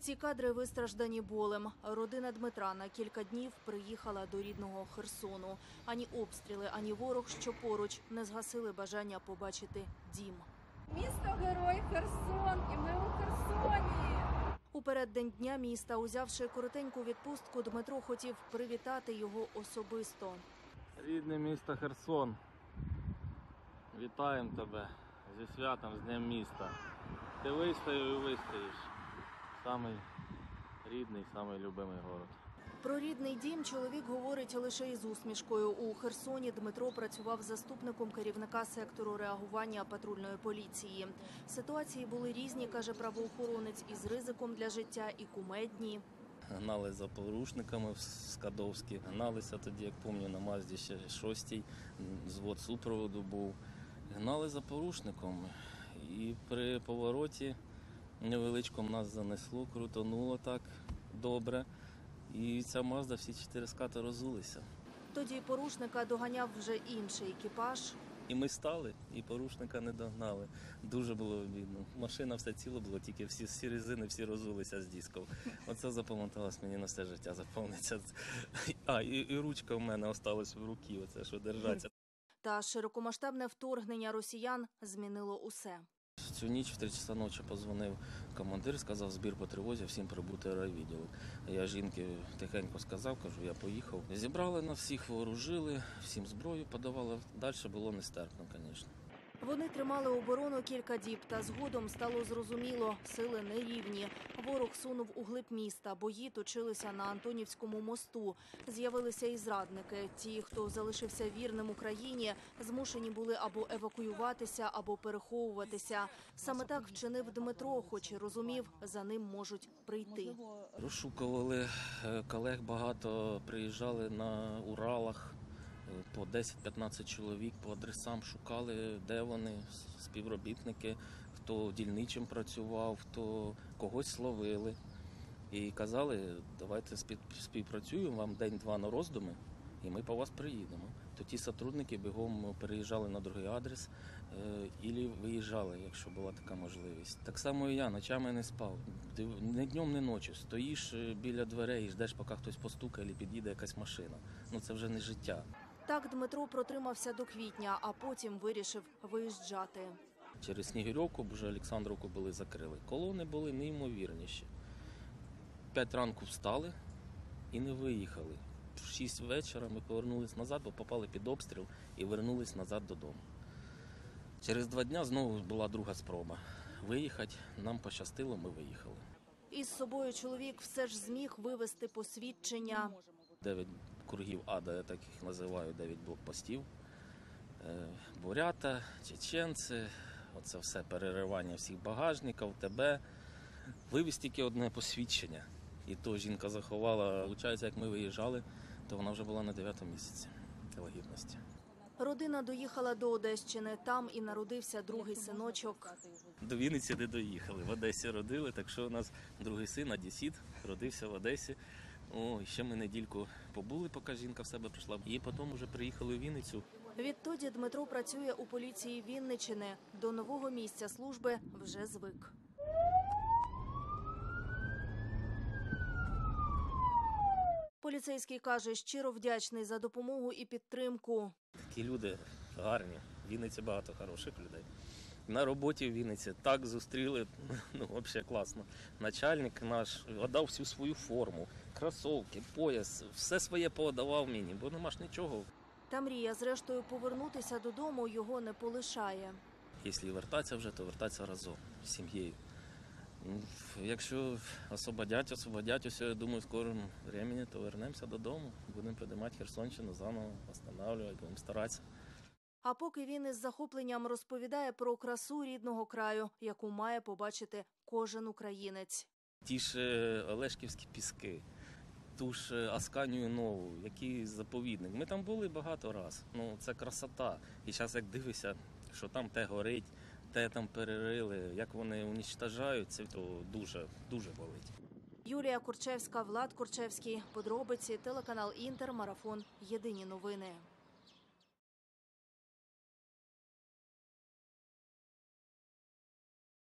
Ці кадри вистраждані болем. Родина Дмитра на кілька днів приїхала до рідного Херсону. Ані обстріли, ані ворог, що поруч, не згасили бажання побачити дім. Місто-герой Херсон, і ми у Херсоні! У переддень дня міста, узявши коротеньку відпустку, Дмитро хотів привітати його особисто. Рідне місто Херсон, вітаємо тебе зі святом, з Днем міста. Ти вистоїв і вистоїш. Самий рідний, самий любимий город. Про рідний дім чоловік говорить лише із усмішкою. У Херсоні Дмитро працював заступником керівника сектору реагування патрульної поліції. Ситуації були різні, каже правоохоронець, із ризиком для життя і кумедні. Гнали за порушниками в Скадовській. Гналися тоді, як пам'ятаю, на Мазді ще 6-й, взвод супроводу був. Гнали за порушником і при повороті невеличкому нас занесло, крутонуло так добре. І ця Мазда, всі 4 скати розулися. Тоді порушника доганяв вже інший екіпаж. І ми стали, і порушника не догнали. Дуже було обідно. Машина все ціла була, тільки всі резини, всі розулися з дисків. Оце запам'яталось мені на все життя, запам'ятається. І ручка в мене осталась в руці, оце що держаться. Та широкомасштабне вторгнення росіян змінило усе. В цю ніч в 3 часа ночі позвонив командир, сказав збір по тривозі, всім прибути в райвідділ. Я жінки тихенько сказав, кажу, я поїхав. Зібрали на всіх, вооружили, всім зброю подавали. Далі було нестерпно, звісно. Вони тримали оборону кілька діб, та згодом стало зрозуміло – сили нерівні. Ворог сунув у глиб міста, бої точилися на Антонівському мосту. З'явилися і зрадники. Ті, хто залишився вірним Україні, змушені були або евакуюватися, або переховуватися. Саме так вчинив Дмитро, хоч і розумів, за ним можуть прийти. Розшукували колег, багато приїжджали на Уралах. По 10-15 чоловік по адресам шукали, де вони, співробітники, хто дільничим працював, хто когось словили. І казали, давайте співпрацюємо, вам день-два на роздуми, і ми по вас приїдемо. То ті сотрудники бігом переїжджали на другий адрес і виїжджали, якщо була така можливість. Так само і я, ночами не спав, ні днем, ні ночі. Стоїш біля дверей і ждеш, поки хтось постукає, або під'їде якась машина. Ну це вже не життя. Так Дмитро протримався до квітня, а потім вирішив виїжджати. Через Снігирьовку, бо вже Олександровку були закрили. Колони були неймовірніші. 5 ранку встали і не виїхали. В 6 вечора ми повернулись назад, бо попали під обстріл і вернулись назад додому. Через 2 дні знову була друга спроба. Виїхати, нам пощастило, ми виїхали. Із собою чоловік все ж зміг вивезти посвідчення. 9 кругів ада, я так їх називаю, 9 блокпостів. Бурята, чеченці, оце все переривання всіх багажників, тебе. Вивіз тільки одне посвідчення. І то жінка заховала. Виходить, як ми виїжджали, то вона вже була на 9-му місяці вагітності. Родина доїхала до Одещини, там і народився другий синочок. До Вінниці не доїхали, в Одесі родили, так що у нас другий син, одесит, родився в Одесі. І ще ми недільку побули, поки жінка в себе прийшла, і потім вже приїхали у Вінницю. Відтоді Дмитро працює у поліції Вінниччини. До нового місця служби вже звик. Поліцейський каже, щиро вдячний за допомогу і підтримку. Такі люди гарні, в Вінниці багато хороших людей. На роботі в Вінниці так зустріли, взагалі класно. Начальник наш віддав всю свою форму, кросівки, пояс, все своє подавав мені, бо нема ж нічого. Та мрія, зрештою, повернутися додому його не полишає. Якщо вертатися вже, то вертатися разом з сім'єю. Якщо освободять, усе, я думаю, в скорому часі, то вернемося додому. Будемо піднімати Херсонщину заново, відновлювати, будемо старатися. А поки він із захопленням розповідає про красу рідного краю, яку має побачити кожен українець. Ті ж Олешківські піски, ту ж Асканію Нову, який заповідник. Ми там були багато разів. Це красота. І зараз як дивишся, що там те горить, те там перерили, як вони уничтожають, то дуже, дуже болить. Юлія Курчевська, Влад Курчевський. Подробиці, телеканал Інтер, марафон. Єдині новини.